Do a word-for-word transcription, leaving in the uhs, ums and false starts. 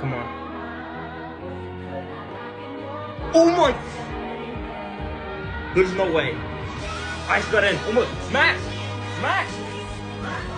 Come on. Oh my! There's no way. Ice got in. Almost. Smash! Smash!